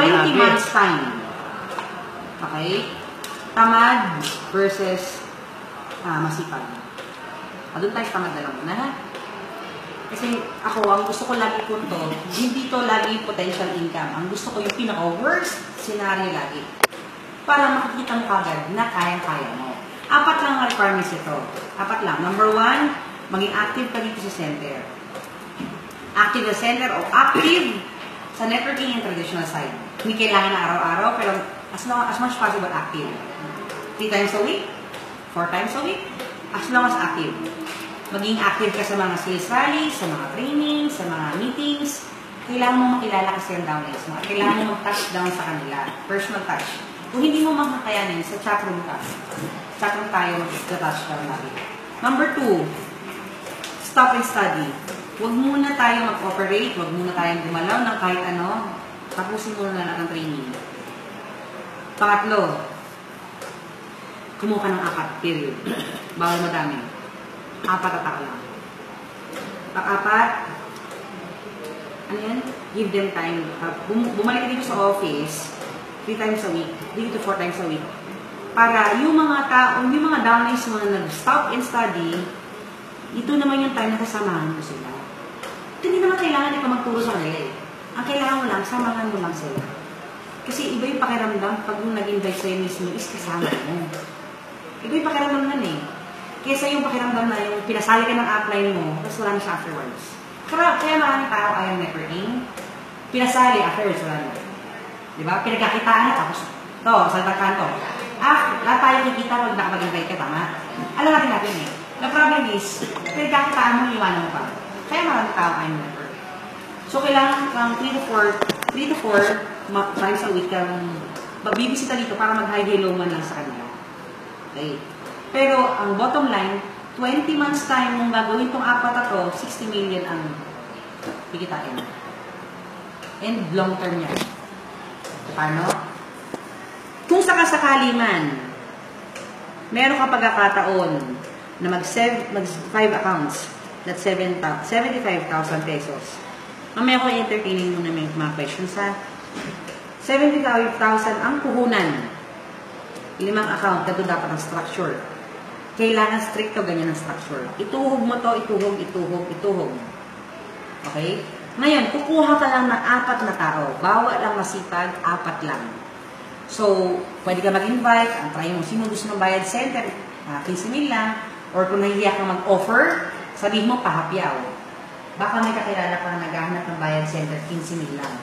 20 months time. Okay? Tamad versus masipag. Doon tayo tamad na lang muna, ha? Kasi ako, ang gusto ko lagi po ito, hindi to lagi potential income. Ang gusto ko yung pinaka-worst scenario lagi. Para makikita mo kagad na kayang-kaya mo. 4 lang ang requirements ito. 4 lang. Number 1, maging active ka dito sa center. Active sa center o active sa networking and traditional side. Hindi kailangan na araw-araw, pero as much possible active. 3 times a week, 4 times a week, as long as active. Maging active ka sa mga sales rallies, sa mga trainings, sa mga meetings. Kailangan mo makilala kasi ang downlines mo. Kailangan mo mag-touch down sa kanila. Personal touch. Kung hindi mo makakayanin, sa chatroom ka. Chatroom tayo mag-touch down lagi. Number 2, stop and study. Huwag muna tayo mag-operate, huwag muna tayong gumalaw ng kahit ano. Tapusin muna na natin ang training. Pangatlo, kumuha ka ng 4, period. Bawal madami. 4 lang. Pang-4, ano yan? Give them time. Bumalik dito sa office 3 times a week, dito 4 times a week. Para yung mga tao, yung mga downlines mo na nag-stop and study, ito naman yung time na kasamahan mo sila. Hindi naman kailangan ikaw magturo sa kanila eh. Ang kailangan mo lang, samahan mo lang sila. Kasi iba yung pakiramdam pag yung nag-invite sa'yo mismo is kasama mo. Iba yung pakiramdam nun eh. Kesa yung pakiramdam na yung pinasali ka ng upline mo, tapos wala na siya afterwards. Kaya maraming tao ayaw networking, pinasali afterwards wala na. Diba? Pinagkakitaan na tapos, sa kanto. Lahat tayo kikita pag nakapag-invite ka, tama? Alam natin eh. The problem is, pinagkakitaan mo, iwanan mo pa. Kaya maraming tao ayaw networking. So, kailangan 3 to 4 times a week kang babibisita dito para mag-hi-hello man lang sa kanila. Okay. Pero, ang bottom line, 20 months time mong gagawin itong 4 na to, 60 million ang pikitain. And long term yan. Paano? Kung sakasakali man, meron ka pagkakataon na mag-5 accounts, that's 75,000 pesos. Mamaya ko entertaining muna may mga questions ha. 75,000 ang puhunan. 5 account, ito dapat ang structure. Kailangan stricto ganyan ang structure. Ituhog mo to, ituhog. Okay? Ngayon, kukuha ka lang ng 4 na tao. Bawa lang masipag, 4 lang. So, pwede ka mag-invite, ang try mo, sino gusto ng bayad center, 15,000 lang. Or kung nahihiya kang mag-offer, sabihin mo, pahapyaw. Baka may kakilala ka na naghahanap ng bayad center, 15,000 lang.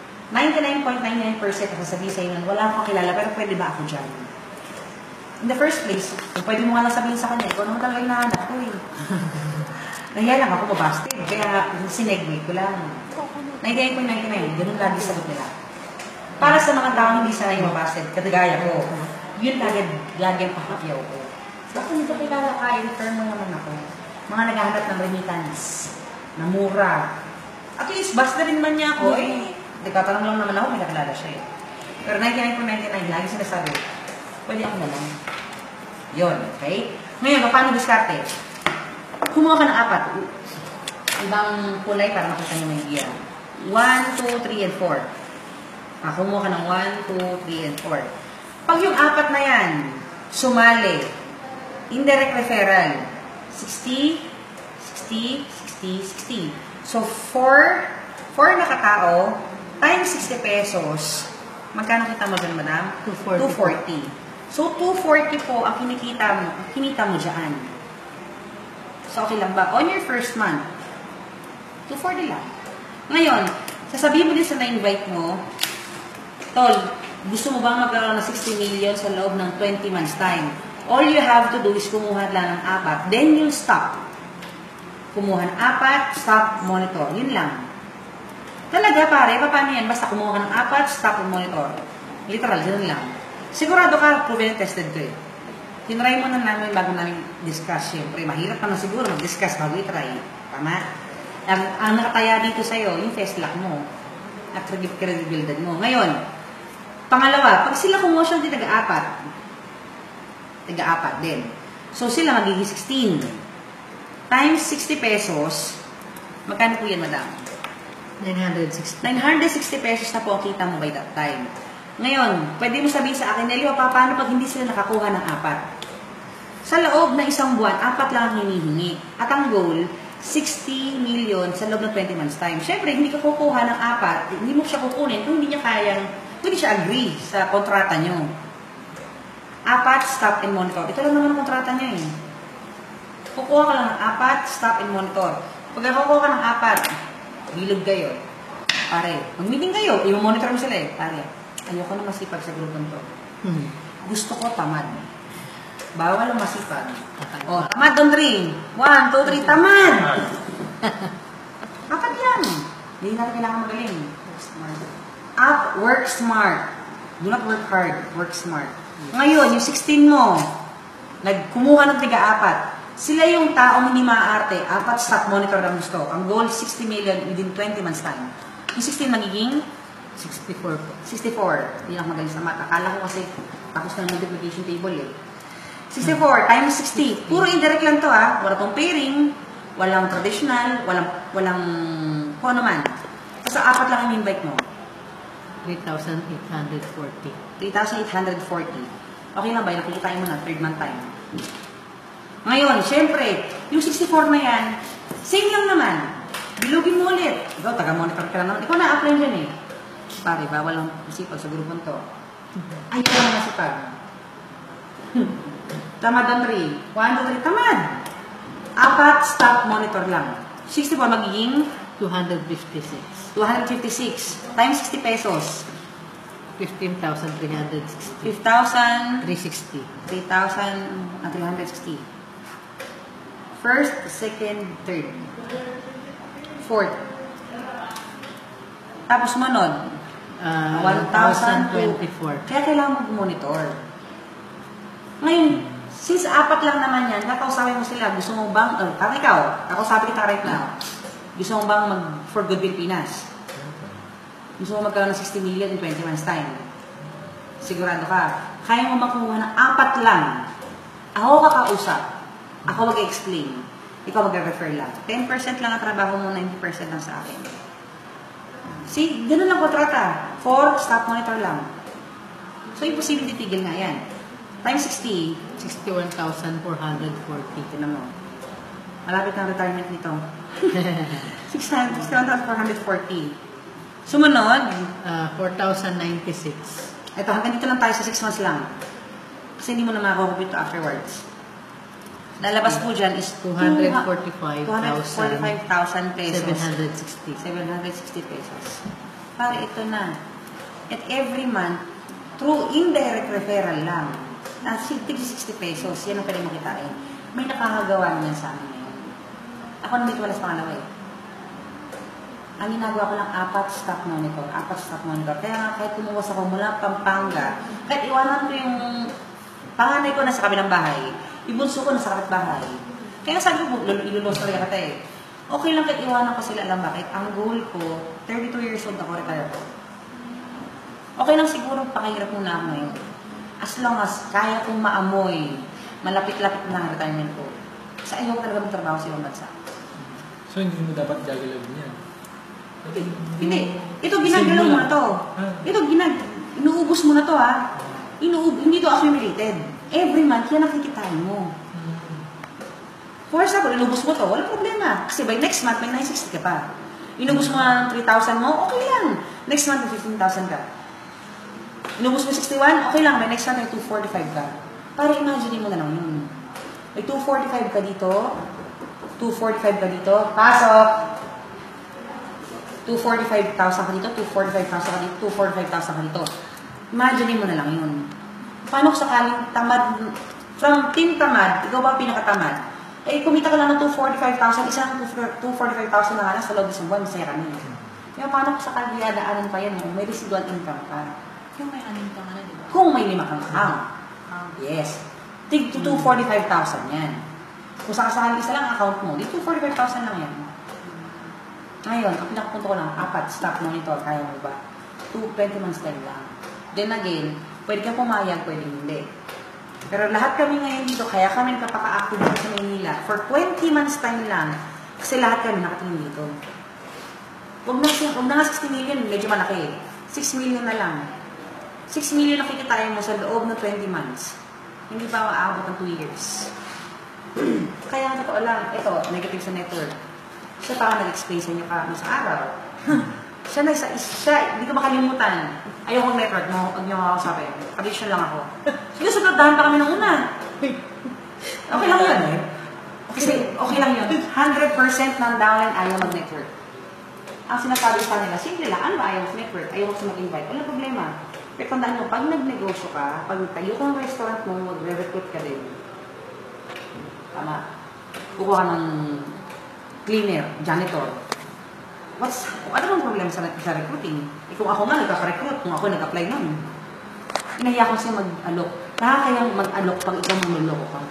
99.99% ang sasabihin sa inyo, wala akong kakilala, pero pwede ba ako dyan? In the first place, pwede mo nga lang sabihin sa kanya, ikaw naman talaga yung nahanap ko eh. Nahiya lang ako mabasted, kaya sinegway ko lang. 99.99, ganun lagi sagot nila. Para sa mga tao hindi sanay mabasted, katagaya ko, yun lagi ang pakakyaw ko. Bakit hindi ka kilala ka, i-return mo naman ako. Mga naghahanap ng remittance, na mura. At least, basta rin man niya ako, tatanong lang naman ako, may nakilala siya eh. Pero 99.99, lagi sinasabi, pwede ako na lang. Yun, okay? Ngayon, paano diskarte? Kumuha ka ng 4. Ibang kulay para makita nyo may idea. 1, 2, 3, and 4. Kumuha ka ng 1, 2, 3, and 4. Pag yung 4 na yan, sumali, indirect referral, 60, 60, 60, 60. So, 4 na katao, times 60 pesos, magkano kita mo dyan, madam? 240. So, 240 po ang kinita mo dyan. So, okay lang ba? On your first month, 240 lang. Ngayon, sasabihin mo din sa na-invite mo, Tol, gusto mo bang magkaroon ng 60 million sa loob ng 20 months time? All you have to do is kumuha lang ng 4. Then you stop. Kumuha ng 4, stop, monitor. Yun lang. Talaga pare, paano yan? Basta kumuha ka ng 4, stop, monitor. Literal, yun lang. Sigurado ka, proven and tested ko eh. Tinry mo na namin bago namin discuss. Siyempre, mahirap pa na siguro mag-discuss bago i-try. Tama? Ang nakataya dito sa'yo, yung test lock mo. At credibility mo. Ngayon, pangalawa, pag sila kumuha siya, di taga-4. Taga-4 din. So, sila magiging 16. Times 60 pesos, magkano po yan, madam? 960. 960 pesos na po ang kita mo by that time. Ngayon, pwede mo sabihin sa akin, Nelio, paano pag hindi sila nakakuha ng 4? Sa loob ng isang buwan, 4 lang ang hinihingi. At ang goal, 60 million sa loob ng 20 months time. Siyempre, hindi ka kukuha ng 4, hindi mo siya kukunin kung hindi niya kayang, hindi siya agree sa kontrata nyo. 4, stop and monitor. Ito lang naman ang kontrata niya eh. Kukuha ka lang ng 4, stop and monitor. Pag kukuha ka ng 4, bilog kayo. Pare, mag-meeting kayo, i-monitor mo sila eh. Pare, ayoko na masipag sa grupon to. Gusto ko tamad. Bawal ang masipag. O, tamad on 3. 1, 2, 3, tamad! Apat yan. Hindi natin kailangan magaling. Work smart. Do not work hard. Work smart. Ngayon, yung 16 mo, nagkumuha ng tiga-4. Sila yung taong hindi maaarte. 4 stock monitor lang gusto. Ang goal, 60 million within 20 months time. Yung 16 magiging 64 po. 64. Hindi lang magaling sa math. Akala ko kasi tapos na ng multiplication table eh. 64 times 60. Puro indirect lang to ha. Wala pong pairing, walang traditional, walang kung ano man. Basta 4 lang ang invite mo. 3,840. 3,840. Okay lang ba? Nakikitain mo na, third month time. Ngayon, syempre, yung 64 na yan, same lang naman. Bilugin mo ulit. Ikaw, taga-monitor ka lang naman. Ikaw na-apply dyan eh. Pare, bawal lang masipag sa grupon to. Ay, ikaw lang masipag. Tamad ang 3. 1, 2, 3, tamad. 4, stop monitor lang. 64 magiging 256. 256 times 60 pesos. 15,360. 5,000, 360. 3,360. First, second, third. Fourth. Tapos sumunod. 1,024. Kaya kailangan mag-monitor. Ngayon, since 4 lang naman yan, kakausapin mo sila, gusto mo bang, ikaw, kakausapin kita right now, gusto mo bang for good Pilipinas? Gusto mo magkaroon ng 60 million in 20 months time? Sigurado ka. Kaya mo makuha ng 4 lang. Ako kakausap. Ako mag-explain. Ikaw mag-refer lang. 10% lang ang trabaho mo, 90% lang sa akin. See, ganun lang kontrata. 4, stop monitor lang. So, imposible titigil nga yan. Times 60. 61,440. Tinan mo. Malapit ng retirement nito. 61,440. Sumunod, 4,096. ito, hanggang dito lang tayo sa 6 months lang. Kasi hindi mo na makakompute afterwards. Lalabas po dyan is 245,000 pesos. 760. 760 pesos. Para ito na. At every month, through indirect referral lang, na 60 pesos, yan ang pwede makitain. May nakakagawa niyan sa amin ngayon. Ako naman ito walas pangalawa eh. Ang ginagawa ko lang 4 stock monitor. 4 stock monitor. Kaya nga kahit kumuwas ako mula Pampanga, kahit iwanan ko yung panganay ko nasa kabilang bahay, ibunso ko nasa kapitbahay. Kaya sabi ko, ilulos talaga kita eh. Okay lang kahit iwanan ko sila, alam bakit? Ang goal ko, 32 years old ako, retire ko. Okay lang siguro pakahirap muna ako ngayon. As long as kaya kong maamoy, malapit-lapit na ang retirement ko. Sa ayaw talaga magtrabaho sa ibang bansa. So, hindi mo dapat gagalawin yan? Hindi. Ito, ginagalaw mo na to. Ito, inuubos mo na to ha. Hindi to accumulated. Every month, yan nakikitain mo. For example, inubos mo to, walang problema. Kasi by next month, may 960 ka pa. Inubos mo na ng 3,000 mo, okay lang. Next month, may 15,000 ka. Inubos mo 61, okay lang. By next month, may 245 ka. Para imagine mo na lang yun. May 245 ka dito, 245 ka dito, pasok! 245,000 ka dito, 245,000 ka dito, 245,000 ka dito. Imagine mo na lang yun. Paano kung sakaling tamad, from team tamad, ikaw ba pinakatamad? Eh, kumita ka lang ng 245,000, isa ng 245,000 na nga sa loob ng buwan, masaya kami. Kaya paano kung sakaling yadaanan pa yan, may residual income ka? Yung may anin ka nga na, di ba? Kung may 5 kang account. Yes. Tig 245,000 yan. Kung sakaling isa lang account mo, di 245,000 lang yan. Ngayon, ang pinakapunto ko lang, 4 stock monitor, kaya mo ba? 20 months time lang. Then again, pwede kang pumayag, pwede hindi. Pero lahat kami ngayon dito, kaya kami nagpapaka-active dito sa Maynila for 20 months time lang. Kasi lahat kami nakatingin dito. Huwag na nga 60 million, medyo malaki. 6 million na lang. 6 million na kikitain mo sa loob ng 20 months. Hindi pa maaabot ng 2 years. Kaya nga totoo lang, ito, negative sa network. Siya pa nag-explain sa inyo sa araw. Siya, hindi ko makalimutan. Ayoko network mo, huwag niyo makakasapin. Addiction lang ako. Sige, sunod-dahan pa kami ng una. Okay lang yun. Kasi okay lang yun. 100% ng downline ayaw mag-network. Ang sinasabi sa nila, simple lang, ano ba ayaw sa network? Ayaw sa mag-invite. Wala problema. Pero tandaan mo, pag nag-negosyo ka, pag tayo ka ng restaurant mo, mag-recruit ka din. Tama. Kukuha ka ng cleaner, janitor. Ano bang problema sa recruiting? Kung ako nga nagkaka-recruit, kung ako nag-apply nun. Inahiya ko siya mag-alok. Nakakayang mag-alok pag ikaw manuloko ka.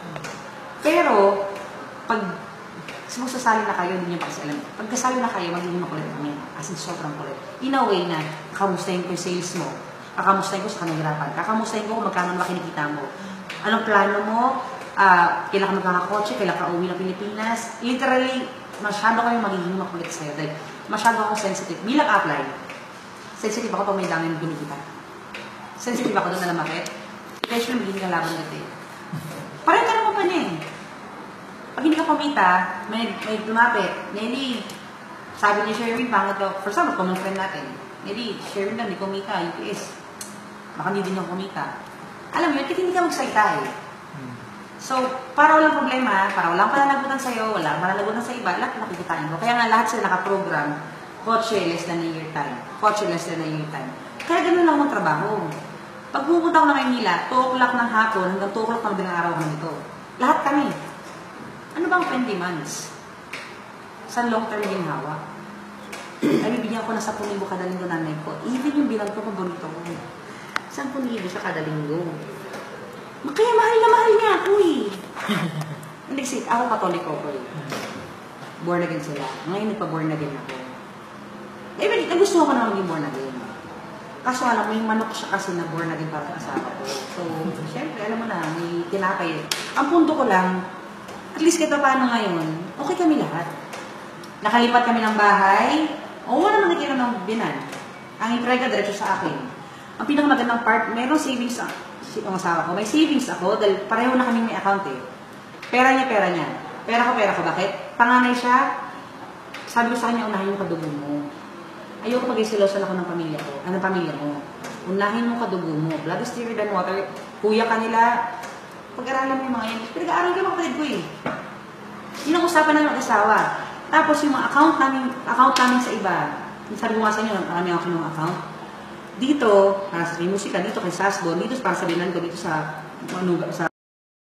Pero, pag sasali na kayo, hindi nyo pa kasi alam. Pag kasali na kayo, magiging makulit kami. As in, sobrang kulit. In a way na, kakamustahin ko yung sales mo. Kakamustahin ko sa kanagirapan. Kakamustahin ko kung magkano ba kinikita mo. Anong plano mo? Kailan ka magkakakotse? Kailan ka uwi ng Pilipinas? Literally, masyado kayo magiging makulit sa'yo. Dahil masyado akong sensitive. Bilang apply, sensitive ako pag may daming binibita. Sensitive ako doon na namakit. Eventually, magiging kalaban natin. Parang ka naman pa niya eh. Pag hindi ka pumita, may lumapit. Nelly, sabi ni Sherwin, pangit daw. For example, common friend natin. Nelly, Sherwin lang, di kumita. UPS. Baka hindi din yung kumita. Alam mo yun, kasi hindi ka magsalita eh. So, para walang problema, para walang pananagutan sa'yo, walang pananagutan sa iba, lahat nakikitain mo. Kaya nga lahat sila nakaprogram, kotse less than a year time. Kotse less than a year time. Kaya ganun lang ang trabaho. Pag pupunta ko na Maynila, 2 o'clock ng hapon hanggang 2 o'clock ng bilang araw kami dito. Lahat kami. Ano bang 20 months? Sa long term ginhawa? Ay, bibigyan ko na 10,000 kada linggo nanay ko. Even yung bilang ko paborito ko. 10,000 sa kada linggo. Kaya mahal na mahal niya ako eh. Hindi kasi ako Katoliko ko eh. Born again sila. Ngayon nagpa-born again ako. Eh, gusto ko na maging born again. Kaso alam mo, yung manok siya kasi na born again para sa asawa ko. So, syempre, alam mo na, may tinapay. Ang punto ko lang, at least kahit paano ngayon, okay kami lahat. Nakalipat kami ng bahay, o wala naman nakikita ng binan. Ang entrega diretso sa akin. Ang pinakamagandang part, mayroong savings ang asawa ko. May savings ako dahil pareho na kami may account eh. Pera niya, pera niya. Pera ko. Bakit? Panganay siya. Sabi ko sa kanya, unahin mo kadugo mo. Ayoko mag-isilosan ako ng pamilya ko. Ng pamilya mo. Unahin mo kadugo mo. Blood is thicker than water. Kuya ka nila. Pag-aralan mo yung mga yan. Pinag-aaral ka mga kapatid ko eh. Yun ang usapan ng mag-asawa. Tapos yung mga account namin sa iba. Sabi ko nga sa inyo, marami ako ng account. Dito, para sa musika, dito kay Sasbo, dito para sa Binango, dito sa